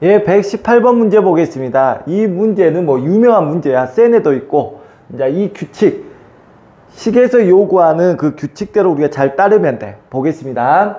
예, 118번 문제 보겠습니다. 이 문제는 뭐 유명한 문제야. 센에도 있고. 이제 이 규칙, 식에서 요구하는 그 규칙대로 우리가 잘 따르면 돼. 보겠습니다.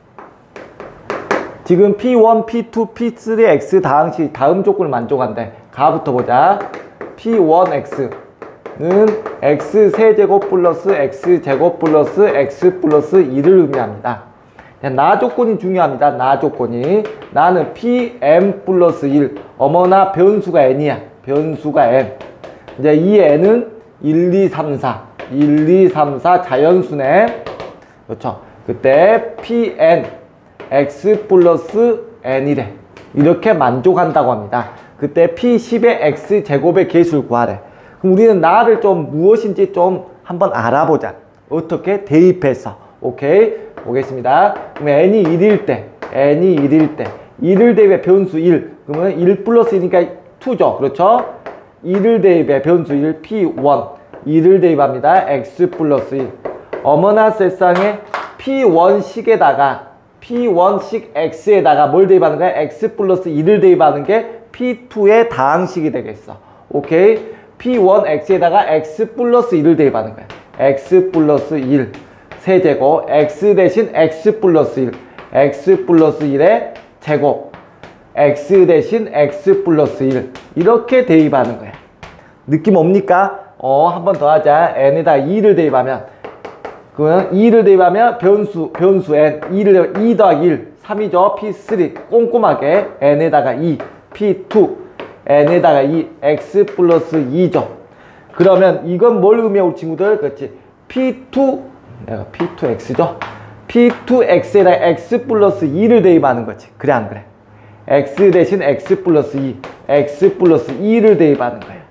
지금 P1, P2, P3, X 다항식 다음 조건을 만족한대. 가부터 보자. P1X는 X 세제곱 플러스 X 제곱 플러스 X 플러스 2를 의미합니다. 나 조건이 중요합니다. 나 조건이. 나는 Pm 플러스 1. 어머나 변수가 n이야. 변수가 n. 이제 이 n은 1, 2, 3, 4. 1, 2, 3, 4 자연수네. 그렇죠. 그때 Pn x 플러스 n이래. 이렇게 만족한다고 합니다. 그때 P10의 x 제곱의 개수를 구하래. 그럼 우리는 나를 좀 무엇인지 좀 한번 알아보자. 어떻게? 대입해서. 오케이? 보겠습니다. 그러면 n이 1일 때, n이 1일 때, 1을 대입해 변수 1. 그러면 1 플러스 1이니까 2죠. 그렇죠? 1을 대입해 변수 1, P1. 2를 대입합니다. x 플러스 1. 어머나 세상에 P1식에다가, P1식 x에다가 뭘 대입하는 거야? x 플러스 2를 대입하는 게 P2의 다항식이 되겠어. 오케이? P1x에다가 x 플러스 2를 대입하는 거야. x 플러스 1. 세제곱 x 대신 x 플러스 1 x 플러스 1의 제곱 x 대신 x 플러스 1 이렇게 대입하는 거야. 느낌 옵니까? 한 번 더 하자. n에다 2를 대입하면 그러면 2를 대입하면 변수 n 2 더하기 1 3이죠. p3 꼼꼼하게 n에다가 2 p2 n에다가 2 x 플러스 2죠. 그러면 이건 뭘 의미해 우리 친구들? 그렇지. p2 내가 P2X죠? P2X에다 X 플러스 2를 대입하는 거지. 그래 안 그래? X 대신 X 플러스 2 X 플러스 2를 대입하는 거야.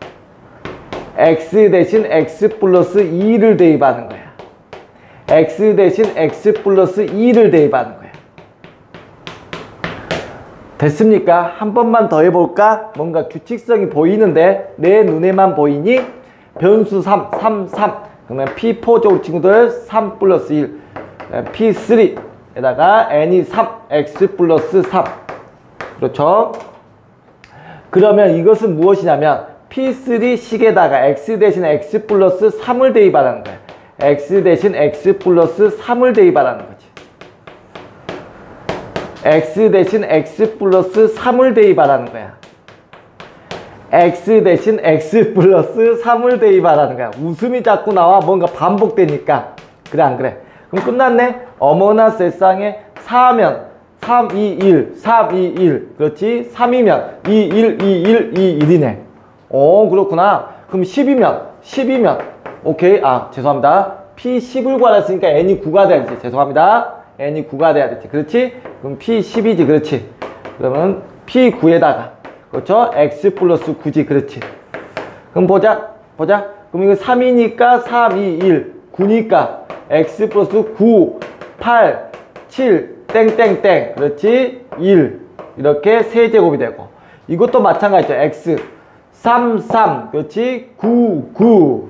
X 대신 X 플러스 2를 대입하는 거야. X 대신 X 플러스 2를 대입하는 거야. 됐습니까? 한 번만 더 해볼까? 뭔가 규칙성이 보이는데 내 눈에만 보이니? 변수 3 그러면 P4죠 친구들. 3 플러스 1 P3에다가 n이 3 x 플러스 3. 그렇죠. 그러면 이것은 무엇이냐면 P3식에다가 x 대신 x 플러스 3을 대입하라는 거야. x 대신 x 플러스 3을 대입하라는 거지. x 대신 x 플러스 3을 대입하라는 거야. x 대신 x 플러스 3을 대입하라는 거야. 웃음이 자꾸 나와. 뭔가 반복되니까. 그래 안 그래? 그럼 끝났네. 어머나 세상에 4면 3, 2, 1 3, 2, 1 그렇지. 3이면 2, 1, 2, 1, 2, 1이네 그렇구나. 그럼 10이면 오케이. 죄송합니다. P10을 구하랬으니까 n이 9가 돼야지. 죄송합니다. n이 9가 돼야 되지. 그렇지? 그럼 P10이지. 그렇지. 그러면 P9에다가 그렇죠? x 플러스 9지. 그렇지. 그럼 보자. 그럼 이거 3이니까 3, 2, 1 9니까 x 플러스 9 8 7 땡땡땡 그렇지. 1 이렇게 세제곱이 되고 이것도 마찬가지죠. x 3 3 그렇지. 9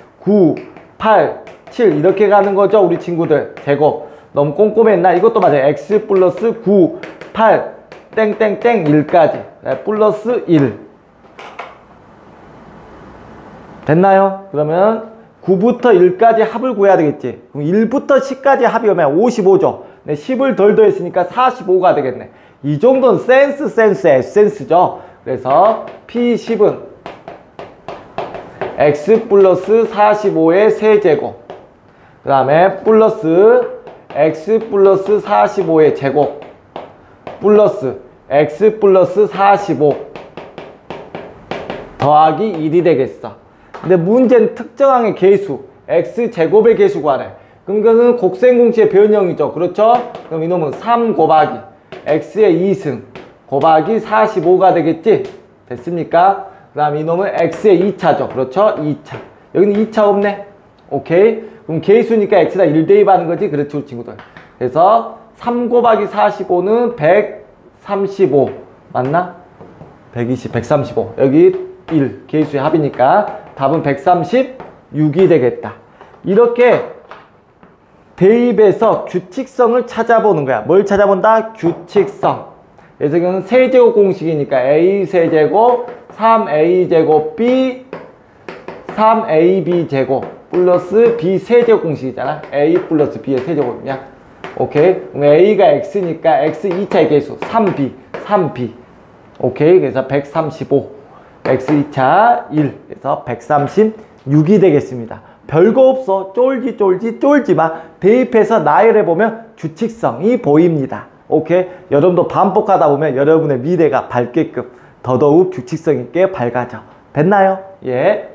8 7 이렇게 가는 거죠. 우리 친구들 제곱 너무 꼼꼼했나? 이것도 맞아요. x 플러스 9 8 땡땡땡 1까지 플러스 1 됐나요? 그러면 9부터 1까지 합을 구해야 되겠지. 그럼 1부터 10까지 합이 오면 55죠. 10을 덜 더했으니까 45가 되겠네. 이 정도는 센스의 에센스죠. 그래서 P10은 x 플러스 45의 세제곱 그 다음에 플러스 x 플러스 45의 제곱 플러스 x 플러스 45 더하기 1이 되겠어. 근데 문제는 특정항의 개수 x 제곱의 개수 구하래. 그럼 이거는 곱셈공식의 변형이죠. 그렇죠? 그럼 이놈은 3 곱하기 x의 2승 곱하기 45가 되겠지? 됐습니까? 그 다음 이놈은 x의 2차죠. 그렇죠? 2차. 여기는 2차 없네. 오케이? 그럼 개수니까 x에다 1 대입하는 거지. 그렇죠 친구들. 그래서 3 곱하기 45는 135 맞나? 120, 135 여기 1 개수의 합이니까 답은 136이 되겠다. 이렇게 대입에서 규칙성을 찾아보는 거야. 뭘 찾아본다? 규칙성. 그래서 이거는 세제곱 공식이니까 A 세제곱 3A 제곱 B 3AB 제곱 플러스 B 세제곱 공식이잖아. A 플러스 B의 세제곱이냐. 오케이. 그럼 A가 X니까 X 2차의 개수 3B. 오케이. 그래서 135. X 2차 1. 그래서 136이 되겠습니다. 별거 없어. 쫄지마. 대입해서 나열해보면 규칙성이 보입니다. 오케이. 여러분도 반복하다 보면 여러분의 미래가 밝게끔 더더욱 규칙성 있게 밝아져. 됐나요? 예.